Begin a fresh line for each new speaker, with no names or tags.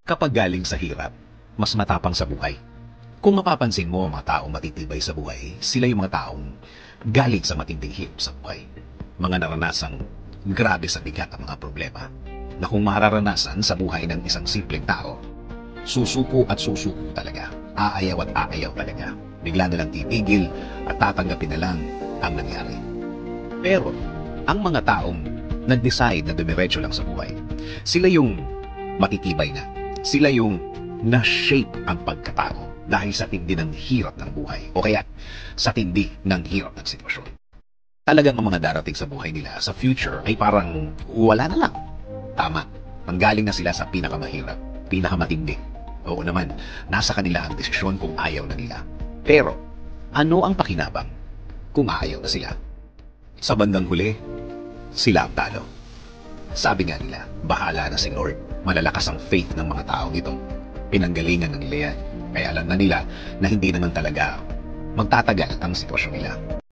Kapag galing sa hirap, mas matapang sa buhay. Kung mapapansin mo ang mga taong matitibay sa buhay, sila yung mga taong galing sa matinding hirap sa buhay. Mga naranasang grabe sa bigat ang mga problema na kung mararanasan sa buhay ng isang simpleng tao, susuko at susuko talaga. Aayaw at aayaw talaga. Bigla na lang titigil at tatanggapin na lang ang nangyari. Pero, ang mga taong nag-decide na dumiretso lang sa buhay, sila yung matitibay na. Sila yung na-shape ang pagkatao dahil sa tindi ng hirap ng buhay o kaya sa tindi ng hirap ng sitwasyon. Talagang ang mga darating sa buhay nila sa future ay parang wala na lang. Tama, manggaling na sila sa pinakamahirap, pinakamatindi. Oo naman, nasa kanila ang desisyon kung ayaw na nila. Pero, ano ang pakinabang kung ayaw na sila? Sa bandang huli, sila ang talo. Sabi nga nila, bahala na si Lord. Malalakas ang faith ng mga taong ito. Pinanggalingan na nila yan. Kaya alam na nila na hindi naman talaga magtatagal ang sitwasyon nila.